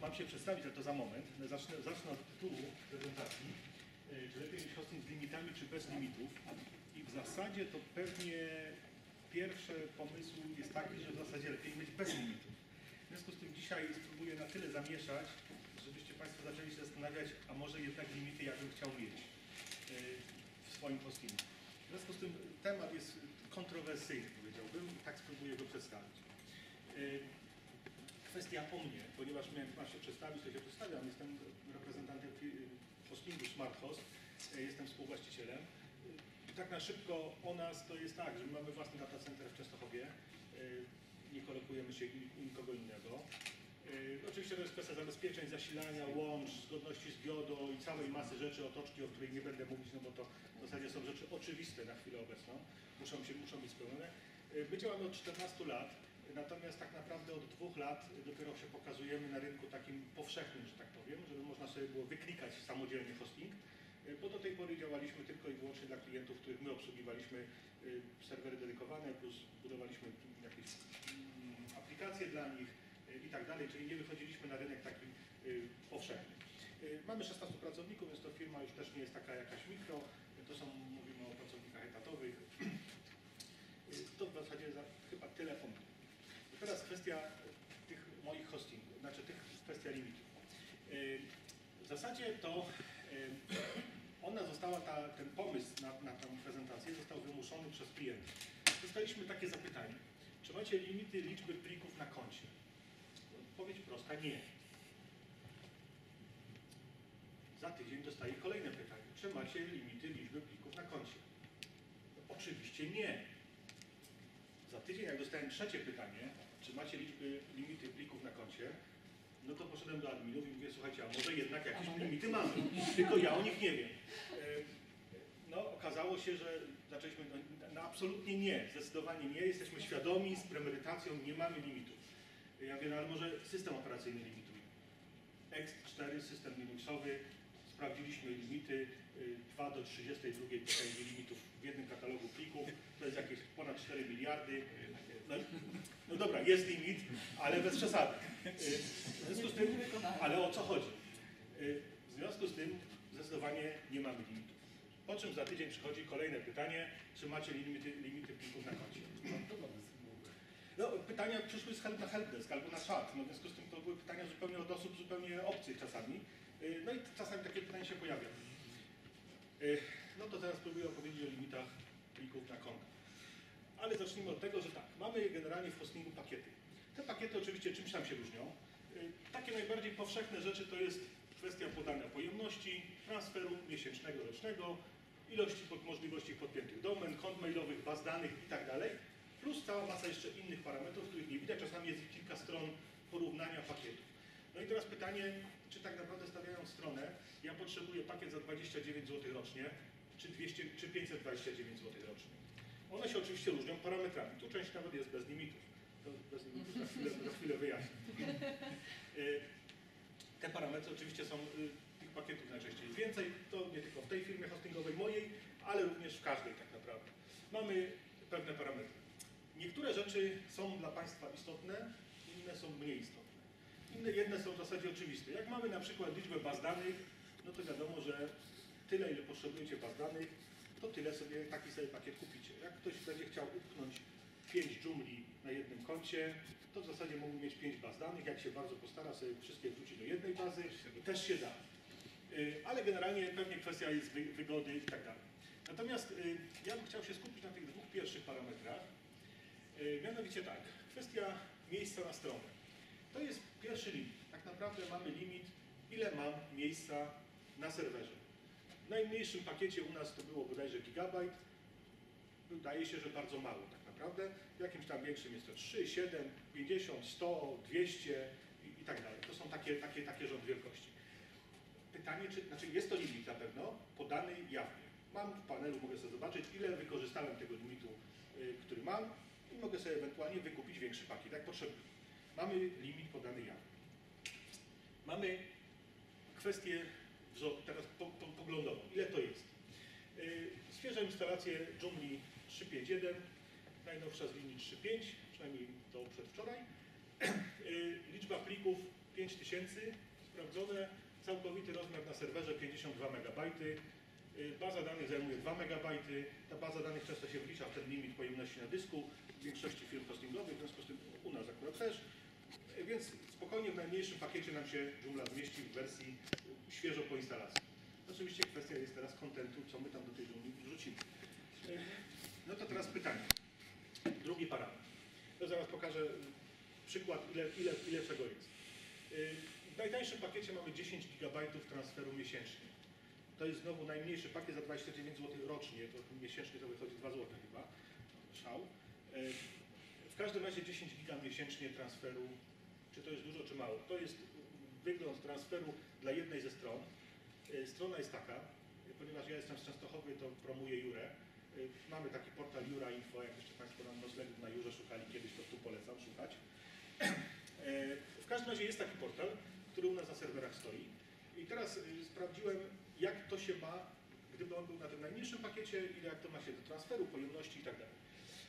Mam się przedstawić, ale to za moment. Zacznę od tytułu prezentacji. Czy lepiej mieć hosting z limitami, czy bez limitów? I w zasadzie to pewnie pierwszy pomysł jest taki, że w zasadzie lepiej mieć bez limitów. W związku z tym dzisiaj spróbuję na tyle zamieszać, żebyście Państwo zaczęli się zastanawiać, a może jednak limity ja bym chciał mieć w swoim hostingu. W związku z tym temat jest kontrowersyjny, powiedziałbym, i tak spróbuję go przedstawić. Kwestia o mnie, ponieważ mam się przedstawić, to się przedstawiam. Jestem reprezentantem hostingu SmartHost, jestem współwłaścicielem. Tak na szybko o nas to jest tak, że mamy własny data center w Częstochowie, nie kolokujemy się nikogo innego. Oczywiście to jest kwestia zabezpieczeń, zasilania, łącz, zgodności z GIODO i całej masy rzeczy, otoczki, o której nie będę mówić, no bo to w zasadzie są rzeczy oczywiste na chwilę obecną, muszą być spełnione. My działamy od 14 lat. Natomiast tak naprawdę od 2 lat dopiero się pokazujemy na rynku takim powszechnym, że tak powiem, żeby można sobie było wyklikać samodzielnie hosting, bo do tej pory działaliśmy tylko i wyłącznie dla klientów, których my obsługiwaliśmy, serwery dedykowane, plus budowaliśmy jakieś aplikacje dla nich i tak dalej, czyli nie wychodziliśmy na rynek taki powszechny. Mamy 16 pracowników, więc to firma już też nie jest taka jakaś mikro, mówimy o pracownikach etatowych. To w zasadzie chyba tyle o mnie. Teraz kwestia tych moich hostingów, kwestia limitów. W zasadzie to ona została, ten pomysł na tę prezentację został wymuszony przez klientów. Dostaliśmy takie zapytanie, czy macie limity liczby plików na koncie? Odpowiedź prosta, nie. Za tydzień dostaję kolejne pytanie, czy macie limity liczby plików na koncie? Oczywiście nie. Za tydzień, jak dostałem trzecie pytanie, czy macie limity plików na koncie, no to poszedłem do adminów i mówię, słuchajcie, a może jednak jakieś limity mamy, tylko ja o nich nie wiem. No, okazało się, że zaczęliśmy, no absolutnie nie, zdecydowanie nie, jesteśmy świadomi, z premedytacją nie mamy limitów. Ja mówię, no ale może system operacyjny limituje. Ext4, system Linuxowy, sprawdziliśmy limity, 2 do 32 limitów w jednym katalogu plików, to jest jakieś ponad 4 miliardy. No dobra, jest limit, ale bez przesady. W związku z tym, ale o co chodzi? W związku z tym zdecydowanie nie mamy limitów. Po czym za tydzień przychodzi kolejne pytanie, czy macie limity plików na koncie? No, pytania przyszły na helpdesk albo na czat, no w związku z tym to były pytania zupełnie od osób zupełnie obcych czasami. No i czasami takie pytanie się pojawia. No to teraz spróbuję opowiedzieć o limitach plików na konta. Ale zacznijmy od tego, że tak, mamy generalnie w hostingu pakiety. Te pakiety oczywiście czymś tam się różnią. Takie najbardziej powszechne rzeczy to jest kwestia podania pojemności, transferu miesięcznego, rocznego, ilości możliwości podpiętych domen, kont mailowych, baz danych i tak dalej, plus cała masa jeszcze innych parametrów, których nie widać. Czasami jest kilka stron porównania pakietów. No i teraz pytanie, czy tak naprawdę stawiając stronę, ja potrzebuję pakiet za 29 zł rocznie, czy 529 zł rocznie. One się oczywiście różnią parametrami. Tu część nawet jest bez limitów. To bez limitów za chwilę wyjaśnię. Te parametry oczywiście są, tych pakietów najczęściej jest więcej, to nie tylko w tej firmie hostingowej mojej, ale również w każdej tak naprawdę. Mamy pewne parametry. Niektóre rzeczy są dla Państwa istotne, inne są mniej istotne. Jedne są w zasadzie oczywiste. Jak mamy na przykład liczbę baz danych, no to wiadomo, że tyle, ile potrzebujecie baz danych, to taki sobie pakiet kupicie. Jak ktoś będzie chciał upchnąć 5 dżungli na jednym koncie, to w zasadzie mógł mieć 5 baz danych. Jak się bardzo postara, sobie wszystkie wrzuci do jednej bazy i też się da. Ale generalnie pewnie kwestia jest wygody i tak dalej. Natomiast ja bym chciał się skupić na tych 2 pierwszych parametrach. Mianowicie tak, kwestia miejsca na stronę. To jest pierwszy limit. Tak naprawdę mamy limit, ile mam miejsca na serwerze. W najmniejszym pakiecie u nas to było bodajże gigabajt. Wydaje się, że bardzo mało tak naprawdę. W jakimś tam większym jest to 3, 7, 50, 100, 200 i tak dalej. To są takie rząd wielkości. Pytanie, jest to limit na pewno podany jawnie. Mam w panelu, mogę sobie zobaczyć, ile wykorzystałem tego limitu, który mam i mogę sobie ewentualnie wykupić większy pakiet, jak potrzebuję. Mamy limit podany jawnie. Mamy kwestię teraz poglądową. Ile to jest? Świeże instalacje dżungli 3.5.1, najnowsza z linii 3.5, przynajmniej do przedwczoraj. Liczba plików 5000, sprawdzone, całkowity rozmiar na serwerze 52 MB. Baza danych zajmuje 2 MB. Ta baza danych często się wlicza w ten limit pojemności na dysku w większości firm hostingowych, w związku z tym u nas akurat też. Więc spokojnie w najmniejszym pakiecie nam się Joomla zmieści w wersji świeżo po instalacji. Oczywiście kwestia jest teraz kontentu, co my tam do tej Joomli wrzucimy. No to teraz pytanie. Drugi parametr. To zaraz pokażę przykład, ile czego jest. W najtańszym pakiecie mamy 10 GB transferu miesięcznie. To jest znowu najmniejszy pakiet za 29 zł rocznie, to miesięcznie to wychodzi 2 zł chyba. Szał. W każdym razie 10 GB miesięcznie transferu, czy to jest dużo, czy mało? To jest wygląd transferu dla jednej ze stron. Strona jest taka, ponieważ ja jestem z Częstochowy, to promuję Jurę. Mamy taki portal Jura Info, jak jeszcze Państwo nam noclegów na Jurze szukali kiedyś, to tu polecam szukać. W każdym razie jest taki portal, który u nas na serwerach stoi. I teraz sprawdziłem, jak to się ma, gdyby on był na tym najmniejszym pakiecie, ile jak to ma się do transferu, pojemności i tak dalej.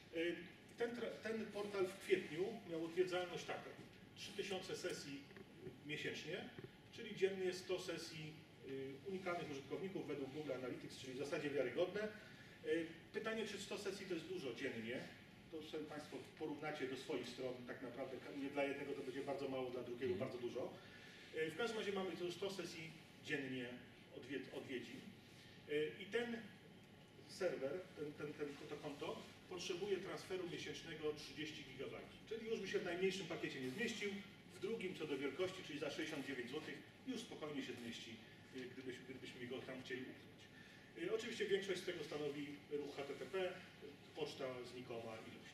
Ten portal w kwietniu miał odwiedzalność taką: 3000 sesji miesięcznie, czyli dziennie 100 sesji unikalnych użytkowników według Google Analytics, czyli w zasadzie wiarygodne. Pytanie, czy 100 sesji to jest dużo dziennie? To sobie Państwo porównacie do swoich stron, tak naprawdę nie dla jednego to będzie bardzo mało, dla drugiego bardzo dużo. W każdym razie mamy tu 100 sesji dziennie odwiedzin i ten serwer, to konto potrzebuje transferu miesięcznego 30 GB, czyli już by się w najmniejszym pakiecie nie zmieścił, w drugim co do wielkości, czyli za 69 zł, już spokojnie się zmieści, gdybyśmy go tam chcieli upchnąć. Oczywiście większość z tego stanowi ruch HTTP, poczta znikoma ilość.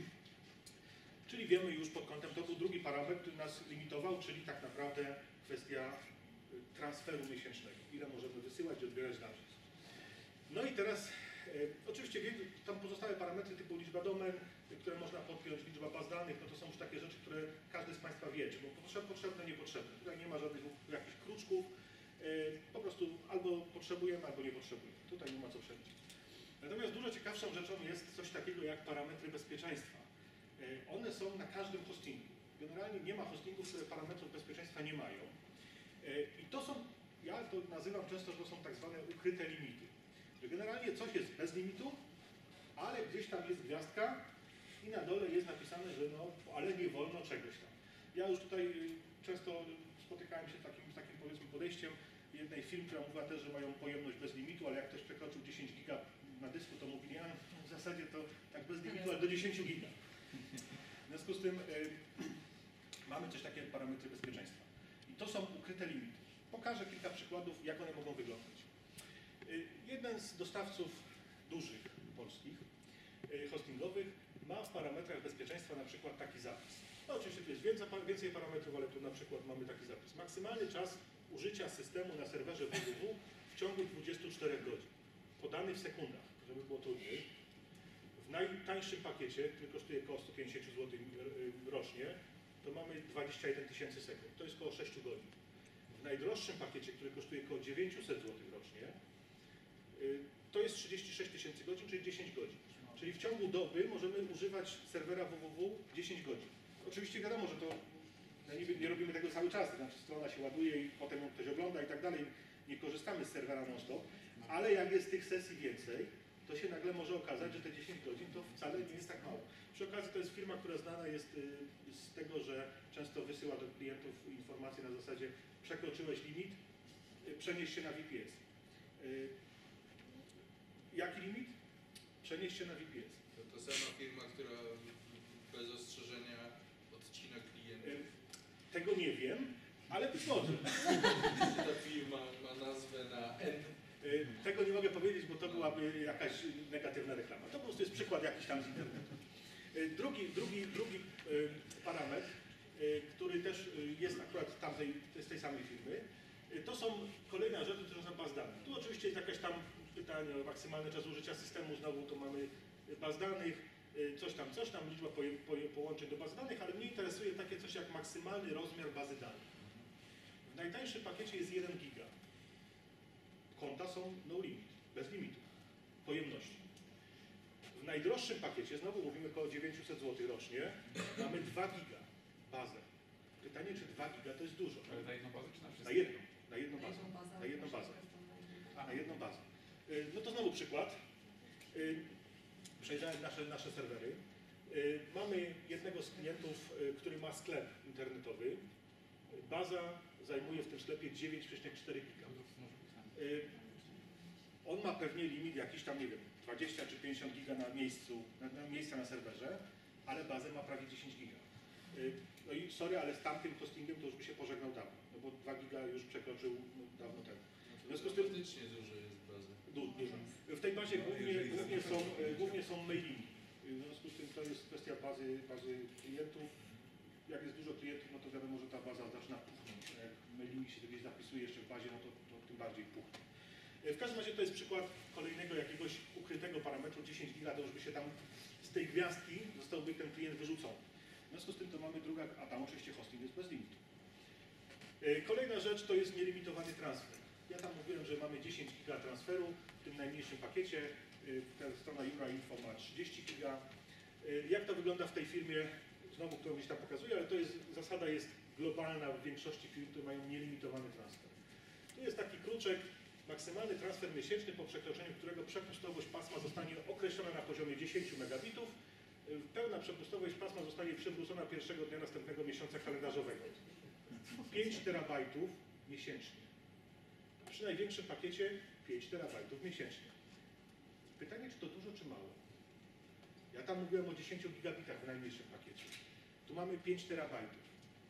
Czyli wiemy już pod kątem, to był drugi parametr, który nas limitował, czyli tak naprawdę kwestia transferu miesięcznego. Ile możemy wysyłać i odbierać danych. No i teraz oczywiście tam pozostałe parametry typu liczba domen, które można podpiąć, liczba baz danych, no to są już takie rzeczy, które każdy z Państwa wie, czy bo potrzebne, niepotrzebne. Tutaj nie ma żadnych jakichś kruczków, po prostu albo potrzebujemy, albo nie potrzebujemy. Tutaj nie ma co przewidzieć. Natomiast dużo ciekawszą rzeczą jest coś takiego jak parametry bezpieczeństwa. One są na każdym hostingu. Generalnie nie ma hostingów, które parametrów bezpieczeństwa nie mają. I to są, ja to nazywam często, że to są tak zwane ukryte limity. Że generalnie coś jest bez limitu, ale gdzieś tam jest gwiazdka i na dole jest napisane, że no, ale nie wolno czegoś tam. Ja już tutaj często spotykałem się z takim powiedzmy podejściem jednej firmy, która mówiła też, że mają pojemność bez limitu, ale jak ktoś przekroczył 10 giga na dysku, to mówi, nie, w zasadzie to tak bez limitu, ale do 10 giga. W związku z tym mamy też takie parametry bezpieczeństwa. I to są ukryte limity. Pokażę kilka przykładów, jak one mogą wyglądać. Jeden z dostawców dużych polskich, hostingowych, ma w parametrach bezpieczeństwa na przykład taki zapis. No oczywiście tu jest więcej parametrów, ale tu na przykład mamy taki zapis. Maksymalny czas użycia systemu na serwerze www w ciągu 24 godzin. Podany w sekundach, żeby było trudniej. W najtańszym pakiecie, który kosztuje około 150 zł rocznie, to mamy 21 000 sekund. To jest około 6 godzin. W najdroższym pakiecie, który kosztuje około 900 zł rocznie, to jest 36 000 godzin, czyli 10 godzin. Czyli w ciągu doby możemy używać serwera www 10 godzin. Oczywiście wiadomo, że to nie robimy tego cały czas, to znaczy strona się ładuje i potem ją ktoś ogląda i tak dalej. Nie korzystamy z serwera non-stop, ale jak jest tych sesji więcej, to się nagle może okazać, że te 10 godzin to wcale nie jest tak mało. Przy okazji to jest firma, która znana jest z tego, że często wysyła do klientów informacje na zasadzie przekroczyłeś limit, przenieś się na VPS. Jaki limit? Przenieść się na VPS. To sama firma, która bez ostrzeżenia odcina klientów. Tego nie wiem, ale być może. Ta firma ma nazwę na N. Tego nie mogę powiedzieć, bo to byłaby jakaś negatywna reklama. To po prostu jest przykład jakiś tam z internetu. Drugi parametr, który też jest akurat z tej samej firmy, to są kolejna rzecz dotycząca baz danych. Tu oczywiście jest jakaś tam pytanie o maksymalny czas użycia systemu, znowu tu mamy baz danych, coś tam, liczba połączeń do baz danych, ale mnie interesuje takie coś jak maksymalny rozmiar bazy danych. W najtańszym pakiecie jest 1 giga. Konta są no limit, bez limitu, pojemności. W najdroższym pakiecie, znowu mówimy około 900 zł rocznie, mamy 2 giga bazę. pytanie, czy 2 giga to jest dużo? Ale na jedną bazę czy na Na wszystkie? jedną, na jedną bazę. Na jedną bazę. Na jedną bazę. No to znowu przykład. Przejrzałem nasze serwery. Mamy jednego z klientów, który ma sklep internetowy. Baza zajmuje w tym sklepie 9,4 giga. On ma pewnie limit jakiś tam, nie wiem, 20 czy 50 giga na miejsca na serwerze, ale bazę ma prawie 10 giga. No i sorry, ale z tamtym hostingiem to już by się pożegnał dawno, no bo 2 giga już przekroczył dawno temu. No W związku z tym faktycznie dużo jest bazy. dużo. W tej bazie głównie są mailingi. W związku z tym to jest kwestia bazy klientów. Jak jest dużo klientów, no to wiadomo, że ta baza zaczyna puchnąć. Jak mailingi się gdzieś zapisuje jeszcze w bazie, no to tym bardziej puchnie. W każdym razie to jest przykład kolejnego jakiegoś ukrytego parametru 10 giga, to już by się tam z tej gwiazdki zostałby ten klient wyrzucony. W związku z tym to mamy druga, a tam oczywiście hosting jest bez limitu. Kolejna rzecz to jest nielimitowany transfer. Ja tam mówiłem, że mamy 10 giga transferu w tym najmniejszym pakiecie. Ta strona Jura.info ma 30 giga. Jak to wygląda w tej firmie? Znowu którą gdzieś tam pokazuję, ale zasada jest globalna w większości firm, które mają nielimitowany transfer. Tu jest taki kruczek, maksymalny transfer miesięczny, po przekroczeniu którego przepustowość pasma zostanie określona na poziomie 10 megabitów. Pełna przepustowość pasma zostanie przywrócona pierwszego dnia następnego miesiąca kalendarzowego. 5 terabajtów miesięcznie. Przy największym pakiecie 5 terabajtów miesięcznie. Pytanie, czy to dużo, czy mało? Ja tam mówiłem o 10 gigabitach w najmniejszym pakiecie. Tu mamy 5 terabajtów.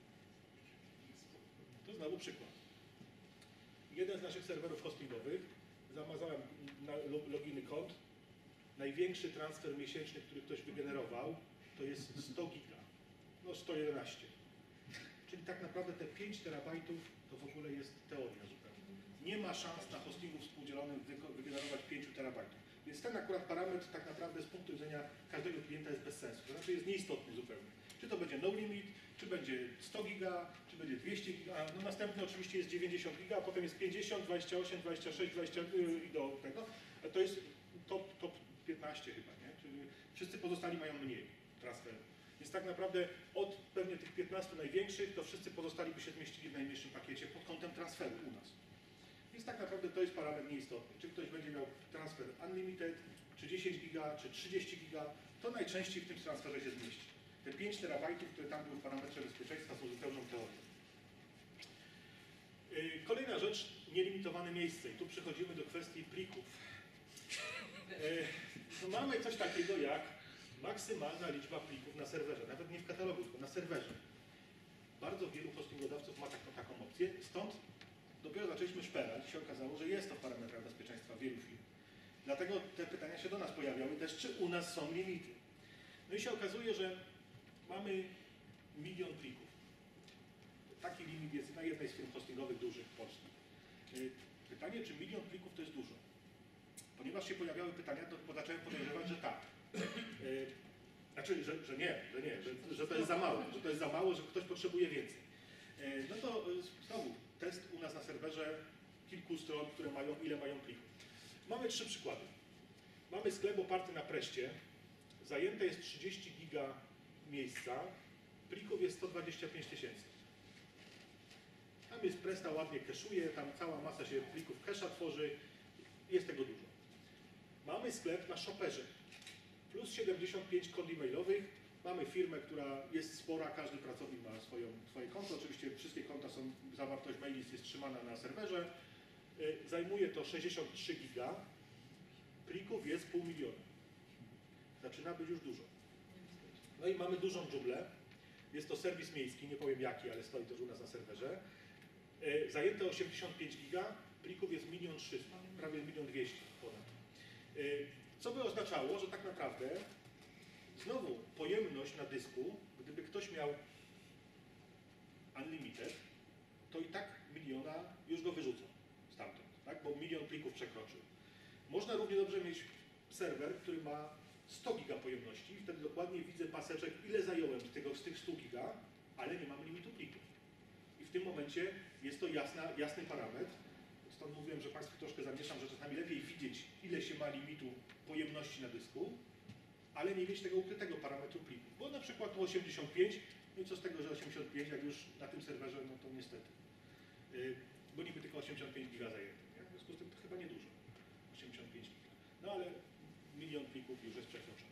To znowu przykład. Jeden z naszych serwerów hostingowych, zamazałem loginy kont, największy transfer miesięczny, który ktoś wygenerował, to jest 100 giga. No 111. Czyli tak naprawdę te 5 terabajtów to w ogóle jest teoria zupełnie. Nie ma szans na hostingu współdzielonym wygenerować 5 terabajtów. Więc ten akurat parametr tak naprawdę z punktu widzenia każdego klienta jest bez sensu. To znaczy jest nieistotny zupełnie. Czy to będzie no limit, czy będzie 100 giga, czy będzie 200 giga. No następny oczywiście jest 90 giga, a potem jest 50, 28, 26, 20 i do tego. A to jest top 15 chyba, nie? Czyli wszyscy pozostali mają mniej transferu. Więc tak naprawdę od pewnie tych 15 największych, to wszyscy pozostali by się zmieścili w najmniejszym pakiecie pod kątem transferu u nas. Więc tak naprawdę to jest parametr nieistotny. Czy ktoś będzie miał transfer unlimited, czy 10 giga, czy 30 giga, to najczęściej w tym transferze się zmieści. Te 5 terabajtów, które tam były w parametrze bezpieczeństwa, są zupełną teorią. Kolejna rzecz, nielimitowane miejsce. I tu przechodzimy do kwestii plików. No mamy coś takiego jak maksymalna liczba plików na serwerze, nawet nie w katalogu, tylko na serwerze. Bardzo wielu hostingodawców ma taką opcję, stąd dopiero zaczęliśmy szperać i się okazało, że jest to w parametrach bezpieczeństwa wielu firm. Dlatego te pytania się do nas pojawiały też, czy u nas są limity. No i się okazuje, że mamy 1 milion plików. Taki limit jest na jednej z firm hostingowych dużych w Polsce. Pytanie, czy 1 milion plików to jest dużo? Ponieważ się pojawiały pytania, to zacząłem podejrzewać, że tak. Znaczy, że nie, że to jest za mało, że ktoś potrzebuje więcej. No to znowu, test u nas na serwerze kilku stron, które mają, ile mają plików. Mamy 3 przykłady. Mamy sklep oparty na Preście, zajęte jest 30 giga miejsca, plików jest 125 000. Tam jest Presta, ładnie keszuje, tam cała masa się plików kesza tworzy, jest tego dużo. Mamy sklep na Shopperze, plus 75 kont e-mailowych. Mamy firmę, która jest spora, każdy pracownik ma swoje konto. Oczywiście wszystkie konta są, zawartość maili jest trzymana na serwerze. Zajmuje to 63 giga. Plików jest 500 000. Zaczyna być już dużo. No i mamy dużą dżublę. Jest to serwis miejski, nie powiem jaki, ale stoi też u nas na serwerze. Zajęte 85 giga. Plików jest 1 300 000, prawie 1 200 000 ponad. Co by oznaczało, że tak naprawdę znowu pojemność na dysku, gdyby ktoś miał unlimited, to i tak 1 miliona już go wyrzucą stamtąd, tak? Bo 1 milion plików przekroczył. Można równie dobrze mieć serwer, który ma 100 giga pojemności i wtedy dokładnie widzę paseczek, ile zająłem z tych 100 giga, ale nie mam limitu plików. I w tym momencie jest to jasny parametr. Stąd mówiłem, że Państwu troszkę zamieszam, że czasami lepiej widzieć, ile się ma limitu pojemności na dysku, ale nie mieć tego ukrytego parametru plików. Bo na przykład tu 85, No i co z tego, że 85, jak już na tym serwerze, no to niestety. Bo niby tylko 85 giga zajęte, nie? W związku z tym to chyba niedużo, 85 giga. No ale milion plików już jest przekroczony.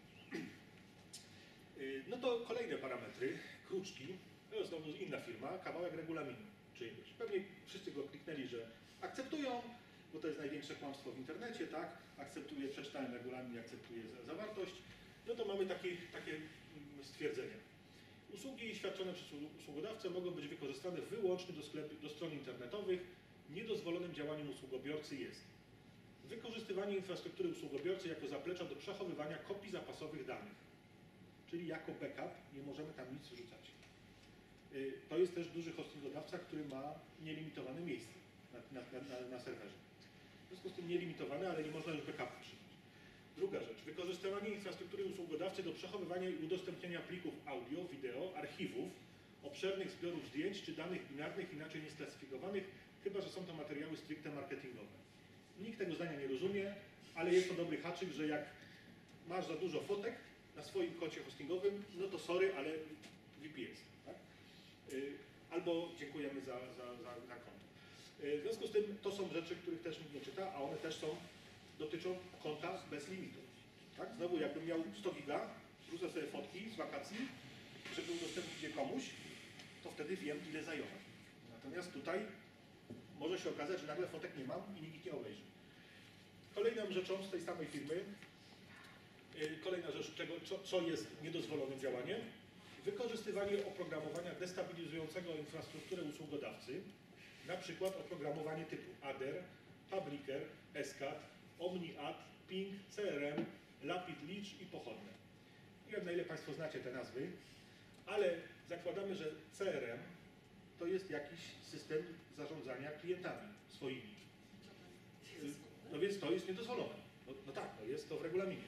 No to kolejne parametry, kruczki, to jest znowu inna firma, kawałek regulaminu czyjegoś. Pewnie wszyscy go kliknęli, że akceptują, bo to jest największe kłamstwo w internecie, tak? Akceptuję, przeczytałem regulamin, akceptuję zawartość. No to mamy takie stwierdzenia. Usługi świadczone przez usługodawcę mogą być wykorzystane wyłącznie do stron internetowych. Niedozwolonym działaniem usługobiorcy jest wykorzystywanie infrastruktury usługobiorcy jako zaplecza do przechowywania kopii zapasowych danych. Czyli jako backup nie możemy tam nic wrzucać. To jest też duży hostingodawca, który ma nielimitowane miejsce na serwerze. W związku z tym nielimitowane, ale nie można już backupu trzymać. Druga rzecz, wykorzystywanie infrastruktury usługodawcy do przechowywania i udostępniania plików audio, wideo, archiwów, obszernych zbiorów zdjęć czy danych binarnych inaczej niesklasyfikowanych, chyba że są to materiały stricte marketingowe. Nikt tego zdania nie rozumie, ale jest to dobry haczyk, że jak masz za dużo fotek na swoim koncie hostingowym, no to sorry, ale VPS. Tak? Albo dziękujemy za konto. W związku z tym to są rzeczy, których też nikt nie czyta, a one też dotyczą konta bez limitu. Tak? Znowu jakbym miał 100 giga, wrzucę sobie fotki z wakacji, żeby udostępnić je komuś, to wtedy wiem, ile zajęło. Natomiast tutaj może się okazać, że nagle fotek nie mam i nikt ich nie obejrzy. Kolejną rzeczą z tej samej firmy, kolejna rzecz, co jest niedozwolonym działaniem, wykorzystywanie oprogramowania destabilizującego infrastrukturę usługodawcy, na przykład oprogramowanie typu Adder, Publicer, Escat, OmniAd, Ping, CRM, Lapid Leech i pochodne. Nie wiem, na ile Państwo znacie te nazwy, ale zakładamy, że CRM to jest jakiś system zarządzania klientami swoimi. No więc to jest niedozwolone. No tak, no jest to w regulaminie.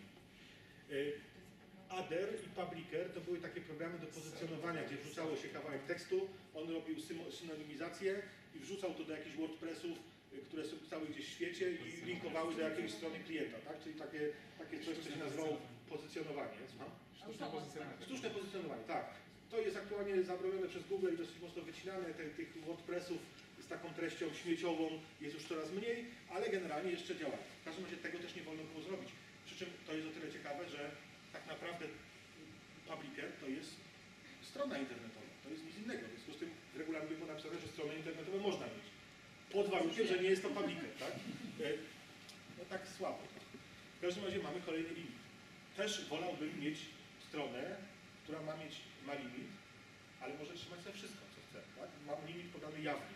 Adder i Publicer to były takie programy do pozycjonowania, gdzie wrzucało się kawałek tekstu, on robił synonimizację i wrzucał to do jakichś WordPressów, które są cały gdzieś w świecie i linkowały do jakiejś strony klienta, tak? Czyli takie coś, co się nazywało pozycjonowanie. Sztuczne pozycjonowanie, tak. To jest aktualnie zabronione przez Google i dosyć mocno wycinane. Tych WordPressów z taką treścią śmieciową jest już coraz mniej, ale generalnie jeszcze działa. W każdym razie tego też nie wolno było zrobić. Przy czym to jest o tyle ciekawe, że tak naprawdę Publicer to jest strona internetowa, to jest nic innego. W związku z tym w regulaminie było napisane, że strony internetowe można mieć. Pod warunkiem, że nie jest to Publicer, tak? No tak słabo. W każdym razie mamy kolejny limit. Też wolałbym mieć stronę, która ma limit, ale może trzymać sobie wszystko, co chce, tak? Mam limit podany jawnie.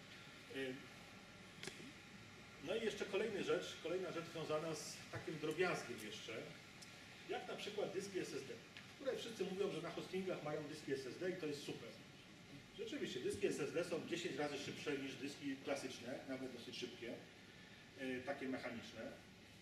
No i jeszcze kolejna rzecz związana z takim drobiazgiem jeszcze, jak na przykład dyski SSD, które wszyscy mówią, że na hostingach mają dyski SSD i to jest super. Rzeczywiście, dyski SSD są 10 razy szybsze niż dyski klasyczne, nawet dosyć szybkie, takie mechaniczne.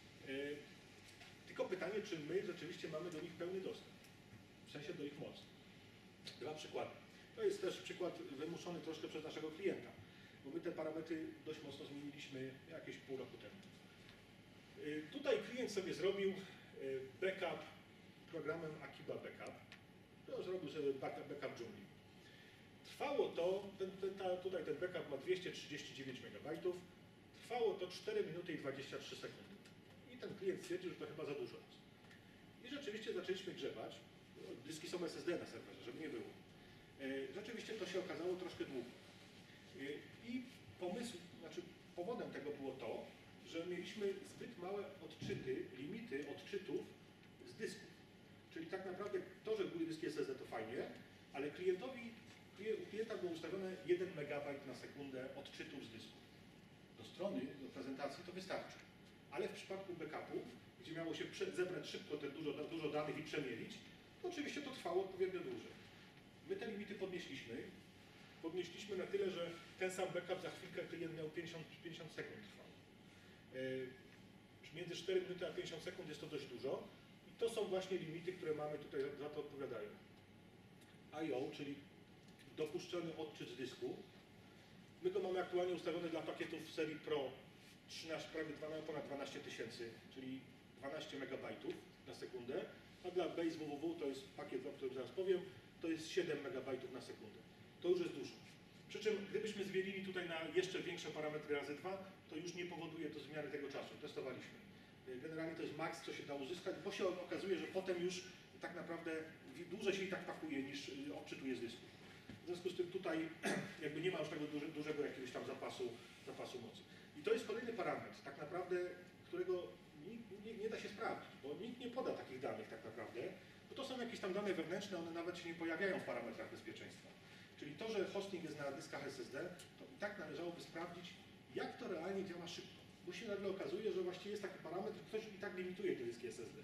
Tylko pytanie, czy my rzeczywiście mamy do nich pełny dostęp, w sensie do ich mocy. Dwa przykłady. To jest też przykład wymuszony troszkę przez naszego klienta, bo my te parametry dość mocno zmieniliśmy jakieś pół roku temu. Tutaj klient sobie zrobił backup programem Akiba Backup. To zrobił sobie backup dżungli. Trwało to, tutaj ten backup ma 239 MB, trwało to 4 minuty i 23 sekundy. I ten klient stwierdził, że to chyba za dużo jest. I rzeczywiście zaczęliśmy grzebać. Dyski są SSD na serwerze, żeby nie było. Rzeczywiście to się okazało troszkę długo. I powodem tego było to, że mieliśmy zbyt małe limity odczytów z dysków. Czyli tak naprawdę to, że były dyski SSD to fajnie, ale u klienta było ustawione 1 MB na sekundę odczytów z dysku. Do strony, do prezentacji to wystarczy. Ale w przypadku backupów, gdzie miało się zebrać szybko te dużo danych i przemielić, to oczywiście to trwało odpowiednio dłużej. My te limity podnieśliśmy na tyle, że ten sam backup za chwilkę klient miał 50 sekund trwał. Między 4 minuty a 50 sekund jest to dość dużo i to są właśnie limity, które mamy tutaj, za to odpowiadają. I/O, czyli dopuszczony odczyt z dysku. My go mamy aktualnie ustawione dla pakietów serii Pro ponad 12 tysięcy, czyli 12 MB na sekundę, a dla Base www, to jest pakiet, o którym zaraz powiem, to jest 7 MB na sekundę. To już jest dużo. Przy czym gdybyśmy zmienili tutaj na jeszcze większe parametry razy 2, to już nie powoduje to zmiany tego czasu. Testowaliśmy. Generalnie to jest maks, co się da uzyskać, bo się okazuje, że potem już tak naprawdę dłużej się i tak pakuje niż odczytuje z dysku. W związku z tym tutaj jakby nie ma już tego dużego jakiegoś tam zapasu mocy. I to jest kolejny parametr, tak naprawdę, którego nie da się sprawdzić, bo nikt nie poda takich danych tak naprawdę, bo to są jakieś tam dane wewnętrzne, one nawet się nie pojawiają w parametrach bezpieczeństwa. Czyli to, że hosting jest na dyskach SSD, to i tak należałoby sprawdzić, jak to realnie działa szybko. Bo się nagle okazuje, że właściwie jest taki parametr, ktoś i tak limituje te dyski SSD.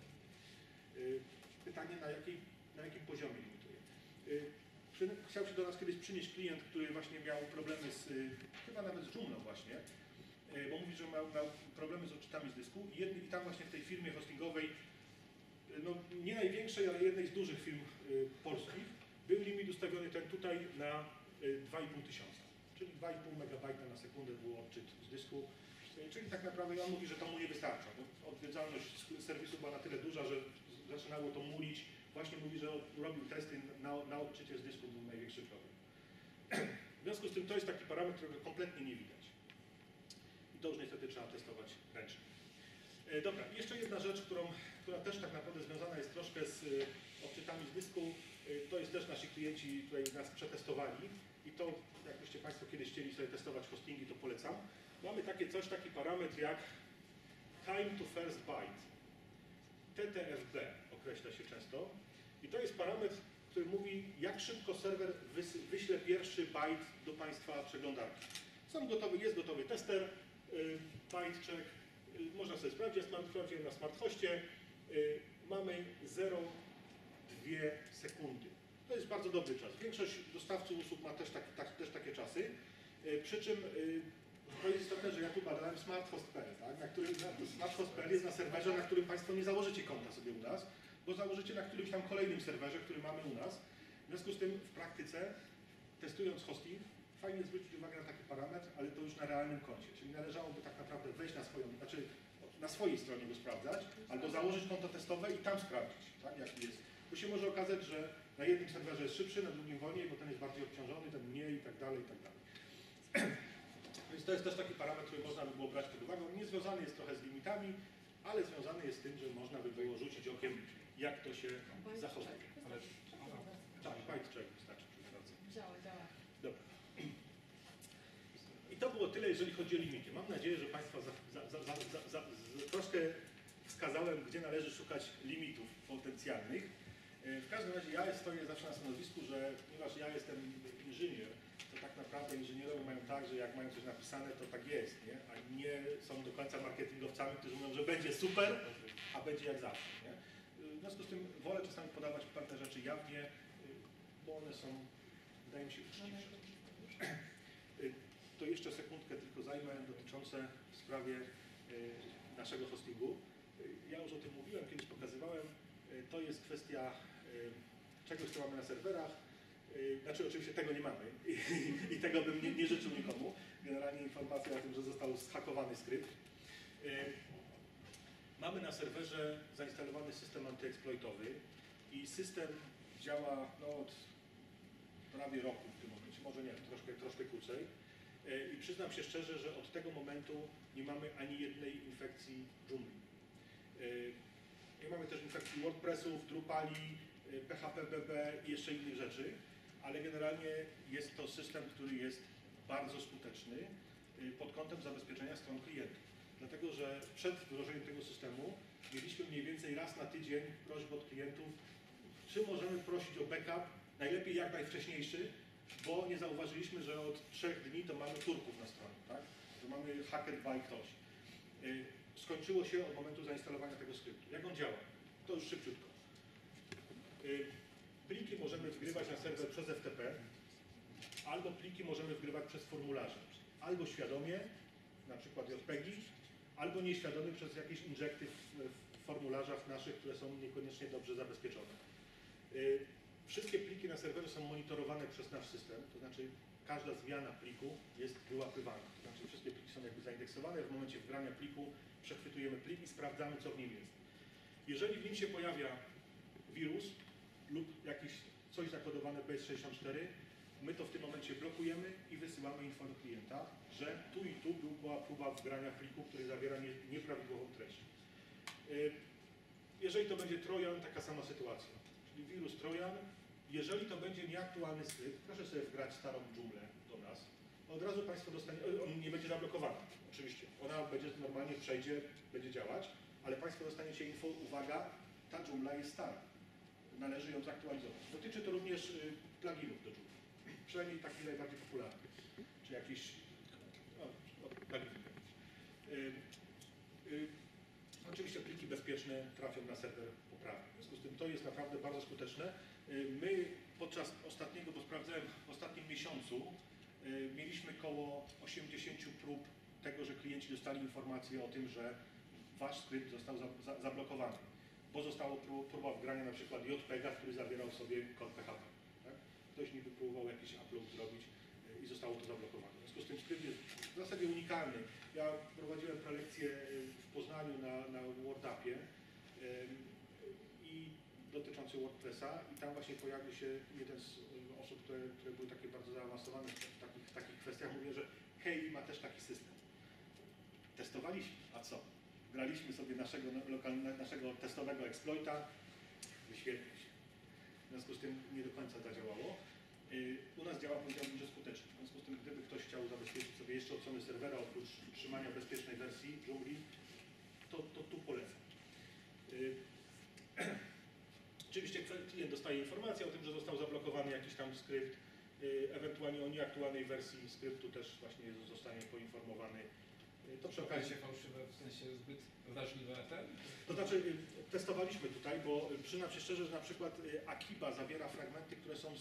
Pytanie, na jakim poziomie limituje. Chciał się do nas kiedyś przynieść klient, który właśnie miał problemy chyba nawet z Joomla właśnie, bo mówi, że miał problemy z odczytami z dysku i tam właśnie w tej firmie hostingowej, no nie największej, ale jednej z dużych firm polskich, był limit ustawiony ten tutaj na 2,5 tysiąca, czyli 2,5 MB na sekundę był odczyt z dysku, czyli tak naprawdę on mówi, że to mu nie wystarcza. Odwiedzalność serwisu była na tyle duża, że zaczynało to mulić. Właśnie mówi, że robił testy na odczycie z dysku, był największy problem. W związku z tym to jest taki parametr, którego kompletnie nie widać. I to już niestety trzeba testować ręcznie. Dobra, jeszcze jedna rzecz, która też tak naprawdę związana jest troszkę z odczytami z dysku. To jest też nasi klienci tutaj nas przetestowali i to, jakbyście Państwo kiedyś chcieli sobie testować hostingi, to polecam. Mamy taki parametr jak time to first byte. TTFB określa się często. I to jest parametr, który mówi, jak szybko serwer wyśle pierwszy byte do Państwa przeglądarki. Jest gotowy tester, byte check, można sobie sprawdzić, ja sprawdziłem na SmartHostie, mamy 0,2 sekundy. To jest bardzo dobry czas. Większość dostawców usług ma też takie czasy, przy czym to jest istotne, że ja tu badałem smarthost.pl, tak? Smarthost.pl jest na serwerze, na którym Państwo nie założycie konta sobie u nas, bo założycie na którymś tam kolejnym serwerze, który mamy u nas. W związku z tym w praktyce, testując hosting, fajnie zwrócić uwagę na taki parametr, ale to już na realnym koncie. Czyli należałoby tak naprawdę wejść na swojej stronie go sprawdzać, albo założyć konto testowe i tam sprawdzić, tak? Jaki jest. Bo się może okazać, że na jednym serwerze jest szybszy, na drugim wolniej, bo ten jest bardziej obciążony, ten mniej i tak dalej, i tak dalej. Więc to jest też taki parametr, który można by było brać pod uwagę. On nie związany jest trochę z limitami, ale związany jest z tym, że można by było rzucić okiem, jak to się zachowuje. Tak, byte check wystarczy przy pracy. Działa. Dobra. I to było tyle, jeżeli chodzi o limity. Mam nadzieję, że Państwa troszkę wskazałem, gdzie należy szukać limitów potencjalnych. W każdym razie ja stoję zawsze na stanowisku, że ponieważ ja jestem inżynier, to tak naprawdę inżynierowie mają tak, że jak mają coś napisane, to tak jest, nie? A nie są do końca marketingowcami, którzy mówią, że będzie super, a będzie jak zawsze. Nie? W związku z tym wolę czasami podawać pewne rzeczy jawnie, bo one są, wydaje mi się, uczciwsze. To jeszcze sekundkę tylko zajmę dotyczące w sprawie naszego hostingu. Ja już o tym mówiłem, kiedyś pokazywałem. To jest kwestia czegoś, co mamy na serwerach. Znaczy oczywiście tego nie mamy i tego bym nie życzył nikomu. Generalnie informacja o tym, że został zhakowany skrypt. Mamy na serwerze zainstalowany system antyeksploitowy i system działa od prawie roku w tym momencie, może nie, troszkę krócej. I przyznam się szczerze, że od tego momentu nie mamy ani jednej infekcji Joomla. Nie mamy też infekcji WordPressów, Drupali, PHP BB i jeszcze innych rzeczy, ale generalnie jest to system, który jest bardzo skuteczny pod kątem zabezpieczenia stron klientów. Dlatego, że przed wdrożeniem tego systemu mieliśmy mniej więcej raz na tydzień prośbę od klientów, czy możemy prosić o backup, najlepiej jak najwcześniejszy, bo nie zauważyliśmy, że od 3 dni to mamy Turków na stronie, tak? To mamy hacker by ktoś. Skończyło się od momentu zainstalowania tego skryptu. Jak on działa? To już szybciutko. Pliki możemy wgrywać na serwer przez FTP, albo pliki możemy wgrywać przez formularze. Albo świadomie, na przykład JPEGi, albo nieświadomie przez jakieś injekty w formularzach naszych, które są niekoniecznie dobrze zabezpieczone. Wszystkie pliki na serwerze są monitorowane przez nasz system, to znaczy każda zmiana pliku jest wyłapywana. To znaczy wszystkie pliki są jakby zaindeksowane, w momencie wgrania pliku przechwytujemy plik i sprawdzamy, co w nim jest. Jeżeli w nim się pojawia wirus lub coś zakodowane w base64, my to w tym momencie blokujemy i wysyłamy info do klienta, że tu i tu była próba wgrania pliku, który zawiera nieprawidłową treść. Jeżeli to będzie Trojan, taka sama sytuacja, czyli wirus Trojan, jeżeli to będzie nieaktualny skrypt, proszę sobie wgrać starą dżunglę do nas, od razu Państwo dostanie, on nie będzie zablokowany, oczywiście, ona będzie normalnie przejdzie, będzie działać, ale Państwo dostaniecie info, uwaga, ta dżungla jest stara, należy ją zaktualizować. Dotyczy to również pluginów do dżungli, przynajmniej takich najbardziej popularnych, czy jakiś, pluginów. Oczywiście pliki bezpieczne trafią na serwer poprawny. W związku z tym to jest naprawdę bardzo skuteczne. My podczas ostatniego, bo sprawdzałem w ostatnim miesiącu, mieliśmy około 80 prób tego, że klienci dostali informację o tym, że wasz skrypt został zablokowany, bo została próba wgrania na przykład JPEGa, który zawierał w sobie kod PHP. Tak? Ktoś niby próbował jakiś upload zrobić i zostało to zablokowane. W związku z tym skrypt jest w zasadzie unikalny. Ja prowadziłem prelekcję w Poznaniu na WordUpie i dotyczący WordPressa i tam właśnie pojawił się jeden z osób, które były takie bardzo zaawansowane w takich kwestiach. Mówię, że Hej ma też taki system. Testowaliśmy, a co? Graliśmy sobie naszego testowego exploita, wyświetlił się. W związku z tym nie do końca zadziałało. U nas działa, powiedziałbym, że skutecznie. W związku z tym, gdyby ktoś chciał zabezpieczyć sobie jeszcze od strony serwera, oprócz utrzymania bezpiecznej wersji dżungli, to tu polecam. Oczywiście klient dostaje informację o tym, że został zablokowany jakiś tam skrypt, ewentualnie o nieaktualnej wersji skryptu też właśnie zostanie poinformowany. To przy okazji się fałszywe, w sensie zbyt wrażliwe ten? To znaczy testowaliśmy tutaj, bo przyznam się szczerze, że na przykład Akiba zawiera fragmenty, które są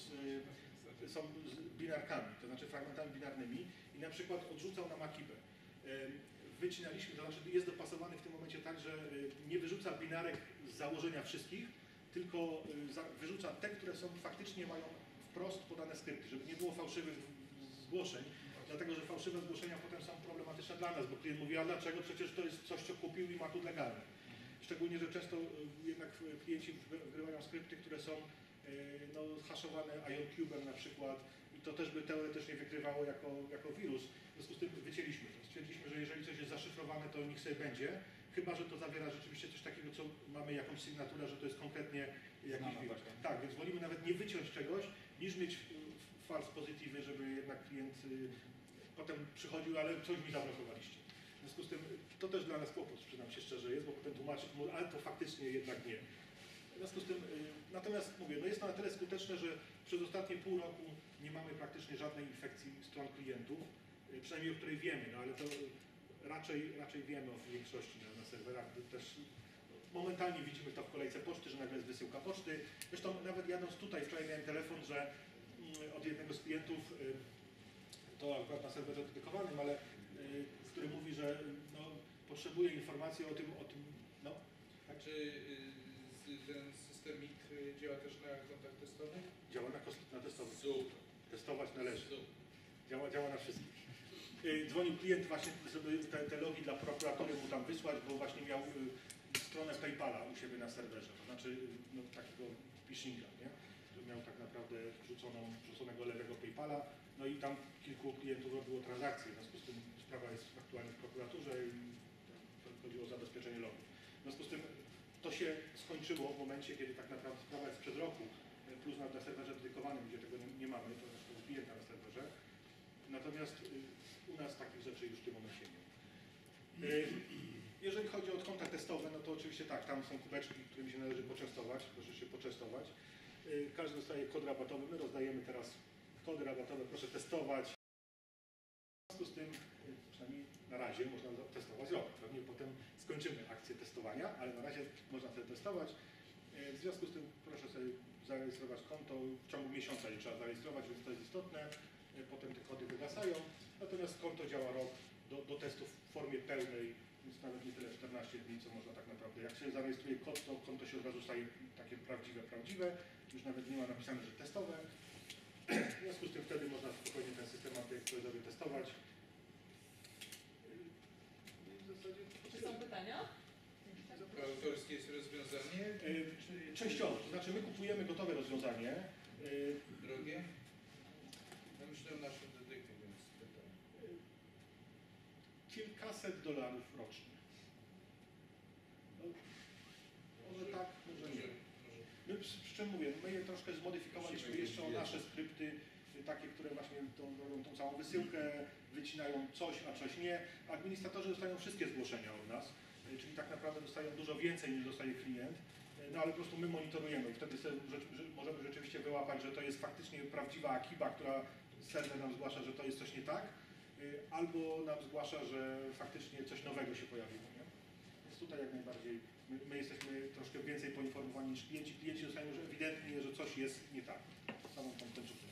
z binarkami, to znaczy fragmentami binarnymi i na przykład odrzucał nam Akibę. Wycinaliśmy, to znaczy jest dopasowany w tym momencie tak, że nie wyrzuca binarek z założenia wszystkich, tylko wyrzuca te, które są faktycznie mają wprost podane skrypty, żeby nie było fałszywych zgłoszeń, dlatego że fałszywe zgłoszenia potem są problematyczne dla nas, bo klient mówi, a dlaczego? Przecież to jest coś, co kupił i ma tu legalne. Szczególnie, że często jednak klienci wgrywają skrypty, które są haszowane IonCube'em na przykład i to też by teoretycznie wykrywało jako wirus. W związku z tym wycięliśmy to. Stwierdziliśmy, że jeżeli coś jest zaszyfrowane, to niech sobie będzie, chyba że to zawiera rzeczywiście coś takiego, co mamy jakąś sygnaturę, że to jest konkretnie jakiś wirus. Tak, więc wolimy nawet nie wyciąć czegoś, niż mieć false pozytywy, żeby jednak klient potem przychodził, ale coś mi zablokowaliście. W związku z tym to też dla nas kłopot, przyznam się szczerze jest, bo potem tłumaczyć mu, ale to faktycznie jednak nie. W związku z tym, natomiast mówię, jest to na tyle skuteczne, że przez ostatnie pół roku nie mamy praktycznie żadnej infekcji stron klientów, przynajmniej o której wiemy, ale to raczej wiemy o większości na serwerach, też momentalnie widzimy to w kolejce poczty, że nagle jest wysyłka poczty. Zresztą nawet jadąc tutaj, wczoraj miałem telefon, że od jednego z klientów, to akurat na serwerze dedykowanym, ale który mówi, że potrzebuje informacji o tym tak? Czy ten systemik działa też na kontach testowych? Działa na testowych. Super. Testować należy. Super. Działa na wszystkich. Dzwonił klient właśnie, żeby te logi dla prokuratury mu tam wysłać, bo właśnie miał stronę PayPala u siebie na serwerze, to znaczy takiego phishinga, nie? Który miał tak naprawdę wrzuconego lewego PayPala, no i tam kilku klientów robiło transakcje, w związku z tym sprawa jest aktualnie w prokuraturze i chodziło o zabezpieczenie logów. W związku z tym to się skończyło w momencie, kiedy tak naprawdę sprawa jest sprzed roku, plus na serwerze dedykowanym, gdzie tego nie mamy, to jest klienta na serwerze. Natomiast u nas takich rzeczy już w tym momencie nie ma. Jeżeli chodzi o konta testowe, no to oczywiście tak, tam są kubeczki, którymi się należy poczęstować, proszę się poczęstować. Każdy dostaje kod rabatowy, my rozdajemy teraz kody rabatowe, proszę testować. W związku z tym, przynajmniej na razie można testować rok. Pewnie potem skończymy akcję testowania, ale na razie można sobie testować. W związku z tym proszę sobie zarejestrować konto, w ciągu miesiąca je trzeba zarejestrować, więc to jest istotne. Potem te kody wygasają, natomiast konto działa rok do testów w formie pełnej, więc nawet nie tyle 14 dni, co można tak naprawdę. Jak się zarejestruje kod, to konto się od razu staje takie prawdziwe, już nawet nie ma napisane, że testowe. W związku z tym wtedy można spokojnie ten system antyeksploitowy testować. W zasadzie Czy są pytania? Autorskie jest rozwiązanie? Częściowo, to znaczy my kupujemy gotowe rozwiązanie, Drogie? Ja myślę o naszym detektywie, więc pytam. Kilkaset dolarów rocznie. No, może tak, może nie. My, przy czym mówię, my je troszkę zmodyfikowaliśmy jeszcze o nasze skrypty, takie, które właśnie robią tą całą wysyłkę, wycinają coś, a coś nie. Administratorzy dostają wszystkie zgłoszenia od nas, czyli tak naprawdę dostają dużo więcej niż dostaje klient, no ale po prostu my monitorujemy i wtedy sobie możemy rzeczywiście wyłapać, że to jest faktycznie prawdziwa Akiba, która serwer nam zgłasza, że to jest coś nie tak, albo nam zgłasza, że faktycznie coś nowego się pojawiło. Nie? Więc tutaj jak najbardziej my jesteśmy troszkę więcej poinformowani niż klienci. Klienci dostają już ewidentnie, że coś jest nie tak. Samą tą końcówkę